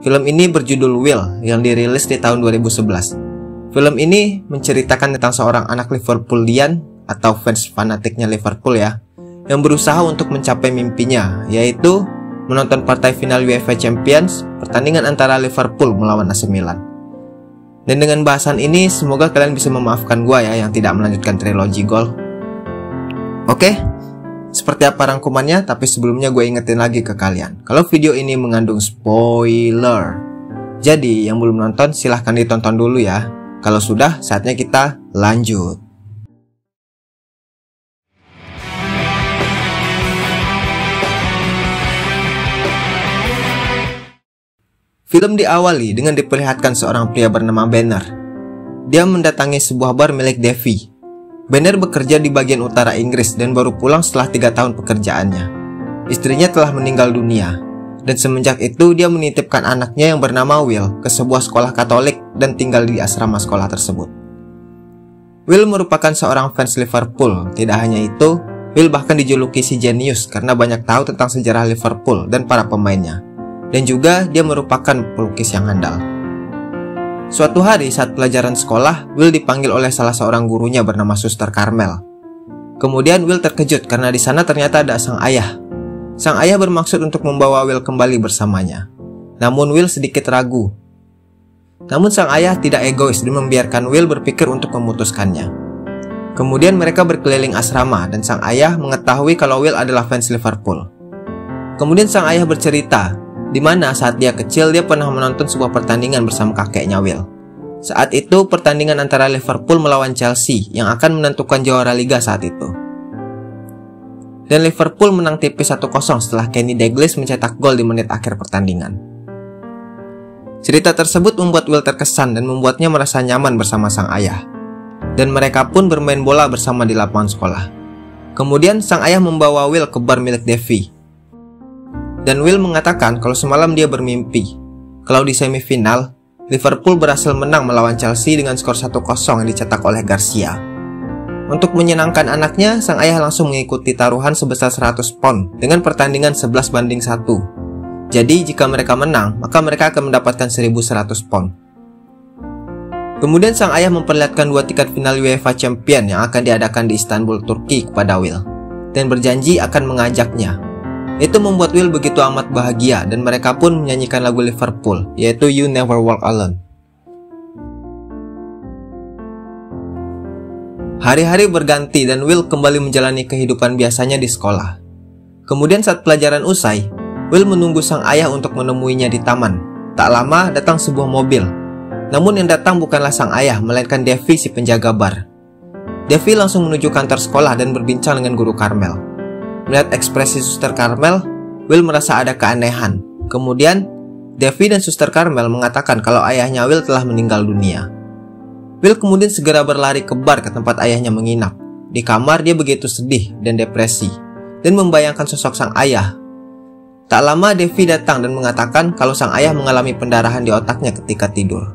Film ini berjudul Will yang dirilis di tahun 2011. Film ini menceritakan tentang seorang anak Liverpoolian atau fans fanatiknya Liverpool ya, yang berusaha untuk mencapai mimpinya, yaitu menonton partai final UEFA Champions, pertandingan antara Liverpool melawan AC Milan. Dan dengan bahasan ini, semoga kalian bisa memaafkan gua ya yang tidak melanjutkan trilogi Gol. Oke, seperti apa rangkumannya, tapi sebelumnya gue ingetin lagi ke kalian, kalau video ini mengandung spoiler. Jadi, yang belum nonton silahkan ditonton dulu ya. Kalau sudah, saatnya kita lanjut. Film diawali dengan diperlihatkan seorang pria bernama Banner. Dia mendatangi sebuah bar milik Davy. Banner bekerja di bagian utara Inggris dan baru pulang setelah 3 tahun pekerjaannya. Istrinya telah meninggal dunia, dan semenjak itu dia menitipkan anaknya yang bernama Will ke sebuah sekolah Katolik dan tinggal di asrama sekolah tersebut. Will merupakan seorang fans Liverpool. Tidak hanya itu, Will bahkan dijuluki si jenius karena banyak tahu tentang sejarah Liverpool dan para pemainnya. Dan juga dia merupakan pelukis yang handal. Suatu hari saat pelajaran sekolah, Will dipanggil oleh salah seorang gurunya bernama Suster Carmel. Kemudian Will terkejut karena di sana ternyata ada sang ayah. Sang ayah bermaksud untuk membawa Will kembali bersamanya. Namun Will sedikit ragu. Namun sang ayah tidak egois dan membiarkan Will berpikir untuk memutuskannya. Kemudian mereka berkeliling asrama dan sang ayah mengetahui kalau Will adalah fans Liverpool. Kemudian sang ayah bercerita di mana saat dia kecil dia pernah menonton sebuah pertandingan bersama kakeknya Will. Saat itu pertandingan antara Liverpool melawan Chelsea yang akan menentukan juara liga saat itu. Dan Liverpool menang tipis 1-0 setelah Kenny Dalglish mencetak gol di menit akhir pertandingan. Cerita tersebut membuat Will terkesan dan membuatnya merasa nyaman bersama sang ayah. Dan mereka pun bermain bola bersama di lapangan sekolah. Kemudian sang ayah membawa Will ke bar milik Davy. Dan Will mengatakan kalau semalam dia bermimpi kalau di semifinal, Liverpool berhasil menang melawan Chelsea dengan skor 1-0 yang dicetak oleh Garcia. Untuk menyenangkan anaknya, sang ayah langsung mengikuti taruhan sebesar 100 pound dengan pertandingan 11-1. Jadi jika mereka menang, maka mereka akan mendapatkan 1.100 pound. Kemudian sang ayah memperlihatkan 2 tiket final UEFA Champion yang akan diadakan di Istanbul, Turki kepada Will, dan berjanji akan mengajaknya. Itu membuat Will begitu amat bahagia dan mereka pun menyanyikan lagu Liverpool, yaitu You Never Walk Alone. Hari-hari berganti dan Will kembali menjalani kehidupan biasanya di sekolah. Kemudian saat pelajaran usai, Will menunggu sang ayah untuk menemuinya di taman. Tak lama datang sebuah mobil. Namun yang datang bukanlah sang ayah, melainkan Davy si penjaga bar. Davy langsung menuju kantor sekolah dan berbincang dengan guru Carmel. Melihat ekspresi Suster Carmel, Will merasa ada keanehan. Kemudian, Davy dan Suster Carmel mengatakan kalau ayahnya Will telah meninggal dunia. Will kemudian segera berlari ke bar ke tempat ayahnya menginap. Di kamar dia begitu sedih dan depresi dan membayangkan sosok sang ayah. Tak lama Davy datang dan mengatakan kalau sang ayah mengalami pendarahan di otaknya ketika tidur.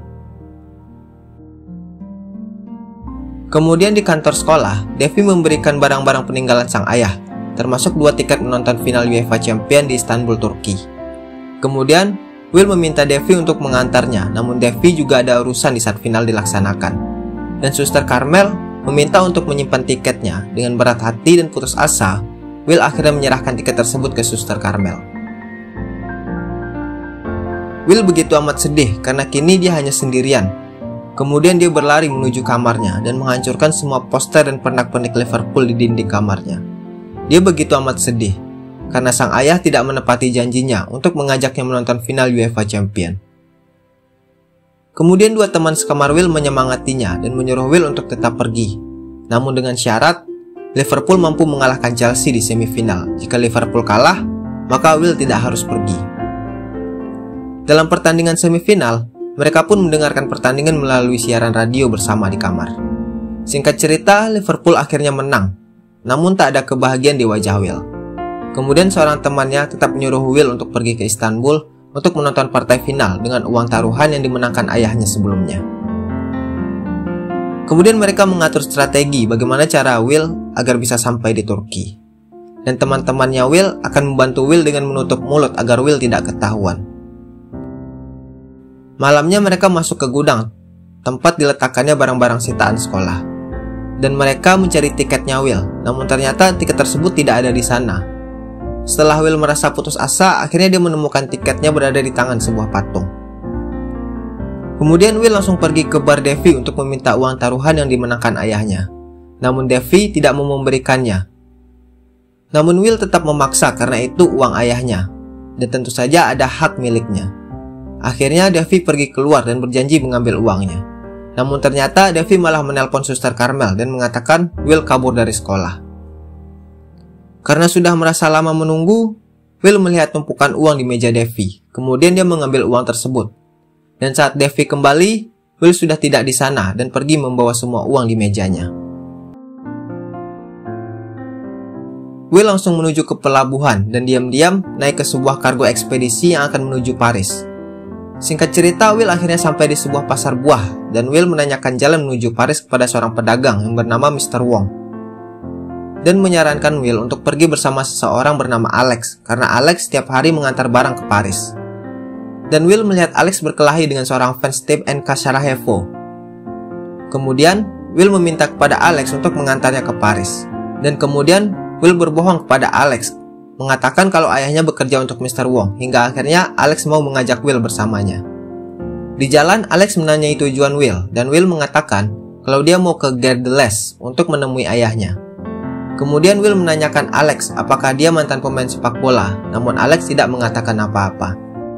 Kemudian di kantor sekolah, Davy memberikan barang-barang peninggalan sang ayah, termasuk 2 tiket menonton final UEFA Champion di Istanbul, Turki. Kemudian Will meminta Davy untuk mengantarnya, namun Davy juga ada urusan di saat final dilaksanakan. Dan Suster Carmel meminta untuk menyimpan tiketnya. Dengan berat hati dan putus asa, Will akhirnya menyerahkan tiket tersebut ke Suster Carmel. Will begitu amat sedih karena kini dia hanya sendirian. Kemudian dia berlari menuju kamarnya dan menghancurkan semua poster dan pernak-pernik Liverpool di dinding kamarnya. Dia begitu amat sedih karena sang ayah tidak menepati janjinya untuk mengajaknya menonton final UEFA Champion. Kemudian 2 teman sekamar Will menyemangatinya dan menyuruh Will untuk tetap pergi. Namun dengan syarat, Liverpool mampu mengalahkan Chelsea di semifinal. Jika Liverpool kalah, maka Will tidak harus pergi. Dalam pertandingan semifinal, mereka pun mendengarkan pertandingan melalui siaran radio bersama di kamar. Singkat cerita, Liverpool akhirnya menang. Namun tak ada kebahagiaan di wajah Will. Kemudian seorang temannya tetap menyuruh Will untuk pergi ke Istanbul untuk menonton partai final dengan uang taruhan yang dimenangkan ayahnya sebelumnya. Kemudian mereka mengatur strategi bagaimana cara Will agar bisa sampai di Turki. Dan teman-temannya Will akan membantu Will dengan menutup mulut agar Will tidak ketahuan. Malamnya mereka masuk ke gudang, tempat diletakkannya barang-barang sitaan sekolah. Dan mereka mencari tiketnya Will, namun ternyata tiket tersebut tidak ada di sana. Setelah Will merasa putus asa, akhirnya dia menemukan tiketnya berada di tangan sebuah patung. Kemudian Will langsung pergi ke bar Devi untuk meminta uang taruhan yang dimenangkan ayahnya. Namun Devi tidak mau memberikannya. Namun Will tetap memaksa karena itu uang ayahnya, dan tentu saja ada hak miliknya. Akhirnya Devi pergi keluar dan berjanji mengambil uangnya. Namun ternyata Devi malah menelpon Suster Carmel dan mengatakan Will kabur dari sekolah. Karena sudah merasa lama menunggu, Will melihat tumpukan uang di meja Devi. Kemudian dia mengambil uang tersebut. Dan saat Devi kembali, Will sudah tidak di sana dan pergi membawa semua uang di mejanya. Will langsung menuju ke pelabuhan dan diam-diam naik ke sebuah kargo ekspedisi yang akan menuju Paris. Singkat cerita, Will akhirnya sampai di sebuah pasar buah dan Will menanyakan jalan menuju Paris kepada seorang pedagang yang bernama Mr. Wong. Dan menyarankan Will untuk pergi bersama seseorang bernama Alex karena Alex setiap hari mengantar barang ke Paris. Dan Will melihat Alex berkelahi dengan seorang fans Steve N. Sarajevo. Kemudian, Will meminta kepada Alex untuk mengantarnya ke Paris. Dan kemudian, Will berbohong kepada Alex, mengatakan kalau ayahnya bekerja untuk Mr. Wong, hingga akhirnya Alex mau mengajak Will bersamanya. Di jalan, Alex menanyai tujuan Will, dan Will mengatakan kalau dia mau ke Gare de l'Est untuk menemui ayahnya. Kemudian Will menanyakan Alex apakah dia mantan pemain sepak bola, namun Alex tidak mengatakan apa-apa.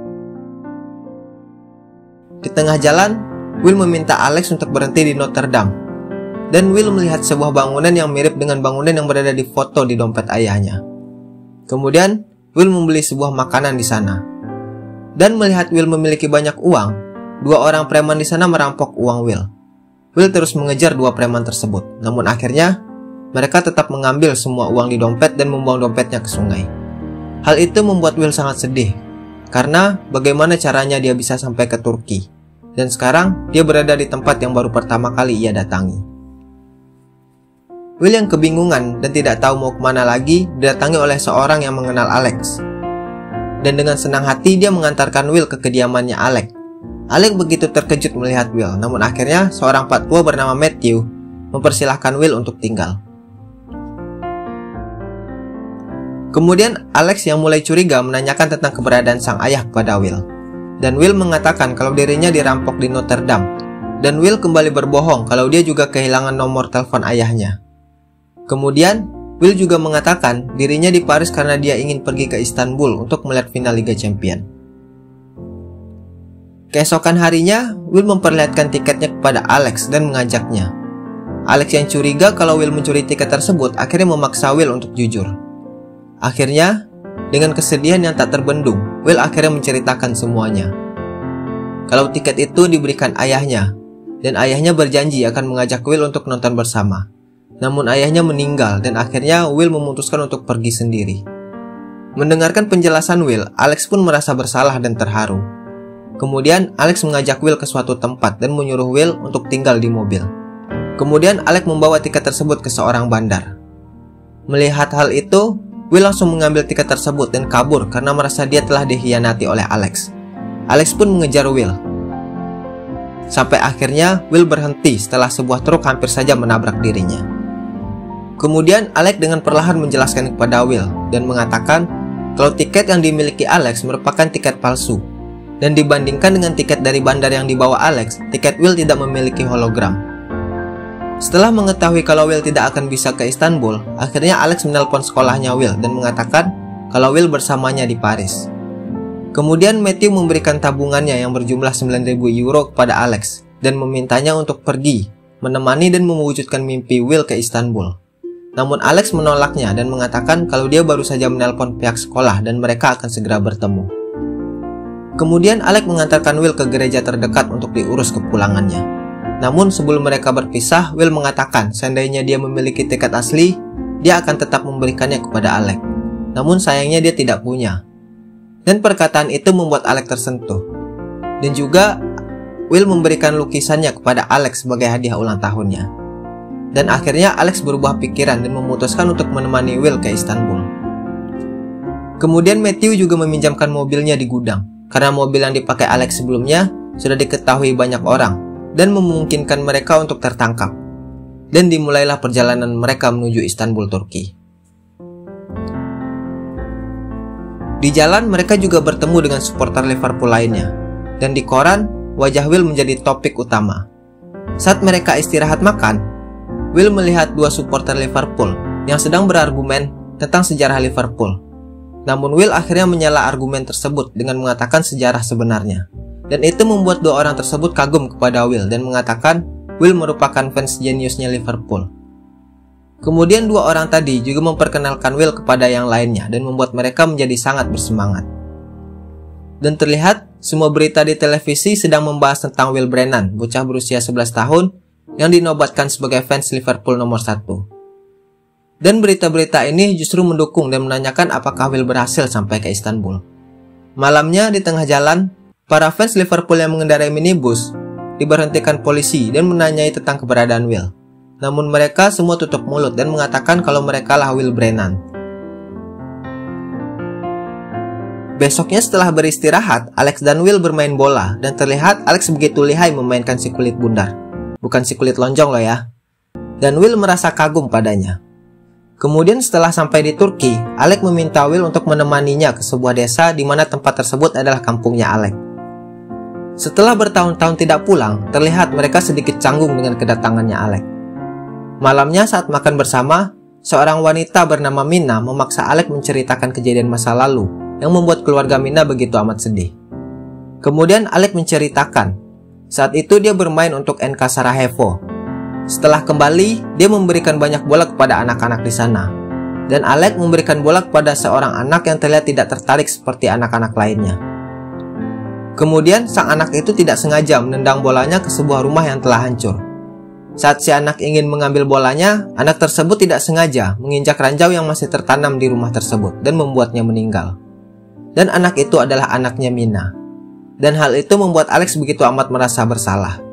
Di tengah jalan, Will meminta Alex untuk berhenti di Notre Dame. Dan Will melihat sebuah bangunan yang mirip dengan bangunan yang berada di foto di dompet ayahnya. Kemudian, Will membeli sebuah makanan di sana. Dan melihat Will memiliki banyak uang, dua orang preman di sana merampok uang Will. Will terus mengejar dua preman tersebut, namun akhirnya mereka tetap mengambil semua uang di dompet dan membuang dompetnya ke sungai. Hal itu membuat Will sangat sedih, karena bagaimana caranya dia bisa sampai ke Turki. Dan sekarang dia berada di tempat yang baru pertama kali ia datangi. Will yang kebingungan dan tidak tahu mau kemana lagi didatangi oleh seorang yang mengenal Alex. Dan dengan senang hati dia mengantarkan Will ke kediamannya Alex. Alex begitu terkejut melihat Will, namun akhirnya seorang pak tua bernama Matthew mempersilahkan Will untuk tinggal. Kemudian Alex yang mulai curiga menanyakan tentang keberadaan sang ayah kepada Will. Dan Will mengatakan kalau dirinya dirampok di Notre Dame. Dan Will kembali berbohong kalau dia juga kehilangan nomor telepon ayahnya. Kemudian, Will juga mengatakan dirinya di Paris karena dia ingin pergi ke Istanbul untuk melihat final Liga Champions. Keesokan harinya, Will memperlihatkan tiketnya kepada Alex dan mengajaknya. Alex yang curiga kalau Will mencuri tiket tersebut akhirnya memaksa Will untuk jujur. Akhirnya, dengan kesedihan yang tak terbendung, Will akhirnya menceritakan semuanya. Kalau tiket itu diberikan ayahnya, dan ayahnya berjanji akan mengajak Will untuk nonton bersama. Namun ayahnya meninggal dan akhirnya Will memutuskan untuk pergi sendiri. Mendengarkan penjelasan Will, Alex pun merasa bersalah dan terharu. Kemudian Alex mengajak Will ke suatu tempat dan menyuruh Will untuk tinggal di mobil. Kemudian Alex membawa tiket tersebut ke seorang bandar. Melihat hal itu, Will langsung mengambil tiket tersebut dan kabur karena merasa dia telah dikhianati oleh Alex. Alex pun mengejar Will. Sampai akhirnya Will berhenti setelah sebuah truk hampir saja menabrak dirinya. Kemudian Alex dengan perlahan menjelaskan kepada Will dan mengatakan kalau tiket yang dimiliki Alex merupakan tiket palsu. Dan dibandingkan dengan tiket dari bandar yang dibawa Alex, tiket Will tidak memiliki hologram. Setelah mengetahui kalau Will tidak akan bisa ke Istanbul, akhirnya Alex menelpon sekolahnya Will dan mengatakan kalau Will bersamanya di Paris. Kemudian Matthew memberikan tabungannya yang berjumlah 9.000 euro kepada Alex dan memintanya untuk pergi, menemani dan mewujudkan mimpi Will ke Istanbul. Namun Alex menolaknya dan mengatakan kalau dia baru saja menelpon pihak sekolah dan mereka akan segera bertemu. Kemudian Alex mengantarkan Will ke gereja terdekat untuk diurus kepulangannya. Namun sebelum mereka berpisah, Will mengatakan seandainya dia memiliki tiket asli, dia akan tetap memberikannya kepada Alex. Namun sayangnya dia tidak punya. Dan perkataan itu membuat Alex tersentuh. Dan juga Will memberikan lukisannya kepada Alex sebagai hadiah ulang tahunnya. Dan akhirnya Alex berubah pikiran dan memutuskan untuk menemani Will ke Istanbul. Kemudian Matthew juga meminjamkan mobilnya di gudang, karena mobil yang dipakai Alex sebelumnya sudah diketahui banyak orang dan memungkinkan mereka untuk tertangkap. Dan dimulailah perjalanan mereka menuju Istanbul, Turki. Di jalan mereka juga bertemu dengan supporter Liverpool lainnya, dan di koran wajah Will menjadi topik utama. Saat mereka istirahat makan, Will melihat dua supporter Liverpool yang sedang berargumen tentang sejarah Liverpool. Namun Will akhirnya menyela argumen tersebut dengan mengatakan sejarah sebenarnya. Dan itu membuat dua orang tersebut kagum kepada Will dan mengatakan Will merupakan fans jeniusnya Liverpool. Kemudian dua orang tadi juga memperkenalkan Will kepada yang lainnya dan membuat mereka menjadi sangat bersemangat. Dan terlihat semua berita di televisi sedang membahas tentang Will Brennan, bocah berusia 11 tahun yang dinobatkan sebagai fans Liverpool nomor 1. Dan berita-berita ini justru mendukung dan menanyakan apakah Will berhasil sampai ke Istanbul. Malamnya di tengah jalan, para fans Liverpool yang mengendarai minibus diberhentikan polisi dan menanyai tentang keberadaan Will. Namun mereka semua tutup mulut dan mengatakan kalau mereka lah Will Brennan. Besoknya setelah beristirahat, Alex dan Will bermain bola dan terlihat Alex begitu lihai memainkan si kulit bundar. Bukan si kulit lonjong loh ya. Dan Will merasa kagum padanya. Kemudian setelah sampai di Turki, Alex meminta Will untuk menemaninya ke sebuah desa di mana tempat tersebut adalah kampungnya Alex. Setelah bertahun-tahun tidak pulang, terlihat mereka sedikit canggung dengan kedatangannya Alex. Malamnya saat makan bersama, seorang wanita bernama Mina memaksa Alex menceritakan kejadian masa lalu yang membuat keluarga Mina begitu amat sedih. Kemudian Alex menceritakan, saat itu dia bermain untuk NK Sarajevo. Setelah kembali, dia memberikan banyak bola kepada anak-anak di sana. Dan Alex memberikan bola kepada seorang anak yang terlihat tidak tertarik seperti anak-anak lainnya. Kemudian sang anak itu tidak sengaja menendang bolanya ke sebuah rumah yang telah hancur. Saat si anak ingin mengambil bolanya, anak tersebut tidak sengaja menginjak ranjau yang masih tertanam di rumah tersebut dan membuatnya meninggal. Dan anak itu adalah anaknya Mina. Dan hal itu membuat Alex begitu amat merasa bersalah.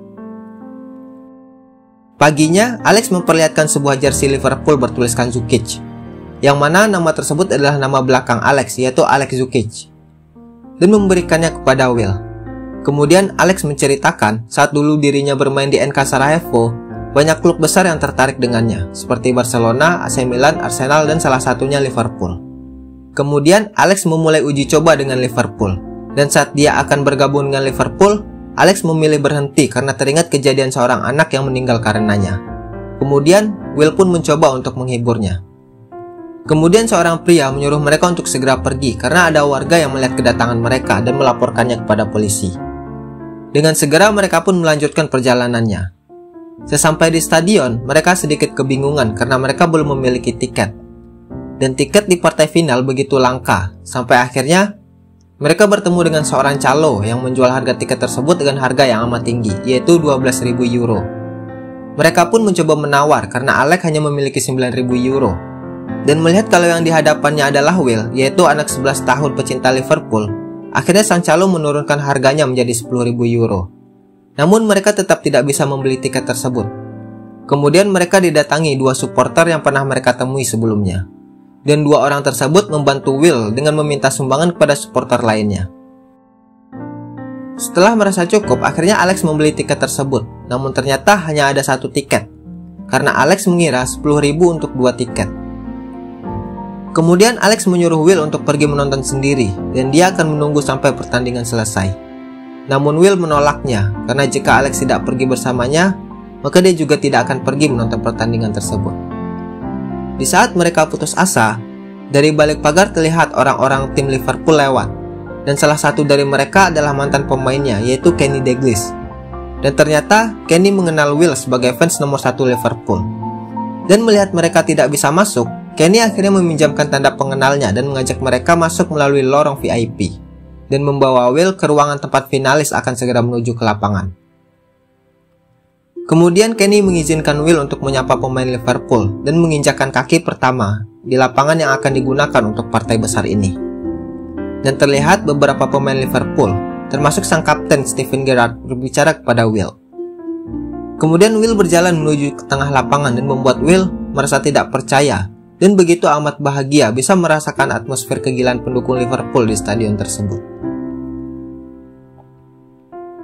Paginya, Alex memperlihatkan sebuah jersey Liverpool bertuliskan Zukic, yang mana nama tersebut adalah nama belakang Alex, yaitu Alex Zukic, dan memberikannya kepada Will. Kemudian Alex menceritakan saat dulu dirinya bermain di NK Sarajevo, banyak klub besar yang tertarik dengannya, seperti Barcelona, AC Milan, Arsenal, dan salah satunya Liverpool. Kemudian Alex memulai uji coba dengan Liverpool, dan saat dia akan bergabung dengan Liverpool, Alex memilih berhenti karena teringat kejadian seorang anak yang meninggal karenanya. Kemudian Will pun mencoba untuk menghiburnya. Kemudian seorang pria menyuruh mereka untuk segera pergi karena ada warga yang melihat kedatangan mereka dan melaporkannya kepada polisi. Dengan segera mereka pun melanjutkan perjalanannya. Sesampai di stadion, mereka sedikit kebingungan karena mereka belum memiliki tiket. Dan tiket di partai final begitu langka, sampai akhirnya mereka bertemu dengan seorang calo yang menjual harga tiket tersebut dengan harga yang amat tinggi, yaitu 12.000 euro. Mereka pun mencoba menawar karena Alex hanya memiliki 9.000 euro. Dan melihat kalau yang di hadapannya adalah Will, yaitu anak 11 tahun pecinta Liverpool, akhirnya sang calo menurunkan harganya menjadi 10.000 euro. Namun mereka tetap tidak bisa membeli tiket tersebut. Kemudian mereka didatangi dua supporter yang pernah mereka temui sebelumnya. Dan dua orang tersebut membantu Will dengan meminta sumbangan kepada supporter lainnya. Setelah merasa cukup, akhirnya Alex membeli tiket tersebut. Namun ternyata hanya ada satu tiket, karena Alex mengira 10.000 untuk dua tiket. Kemudian Alex menyuruh Will untuk pergi menonton sendiri, dan dia akan menunggu sampai pertandingan selesai. Namun Will menolaknya, karena jika Alex tidak pergi bersamanya, maka dia juga tidak akan pergi menonton pertandingan tersebut. Di saat mereka putus asa, dari balik pagar terlihat orang-orang tim Liverpool lewat, dan salah satu dari mereka adalah mantan pemainnya, yaitu Kenny Dalglish. Dan ternyata Kenny mengenal Will sebagai fans nomor 1 Liverpool. Dan melihat mereka tidak bisa masuk, Kenny akhirnya meminjamkan tanda pengenalnya dan mengajak mereka masuk melalui lorong VIP, dan membawa Will ke ruangan tempat finalis akan segera menuju ke lapangan. Kemudian Kenny mengizinkan Will untuk menyapa pemain Liverpool dan menginjakkan kaki pertama di lapangan yang akan digunakan untuk partai besar ini. Dan terlihat beberapa pemain Liverpool, termasuk sang kapten Steven Gerrard, berbicara kepada Will. Kemudian Will berjalan menuju ke tengah lapangan dan membuat Will merasa tidak percaya dan begitu amat bahagia bisa merasakan atmosfer kegilaan pendukung Liverpool di stadion tersebut.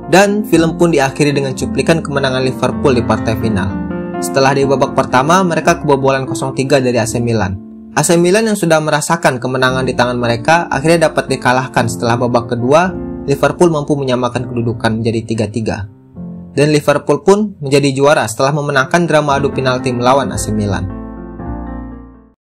Dan film pun diakhiri dengan cuplikan kemenangan Liverpool di partai final. Setelah di babak pertama, mereka kebobolan 0-3 dari AC Milan. AC Milan yang sudah merasakan kemenangan di tangan mereka akhirnya dapat dikalahkan setelah babak kedua. Liverpool mampu menyamakan kedudukan menjadi 3-3. Dan Liverpool pun menjadi juara setelah memenangkan drama adu penalti melawan AC Milan.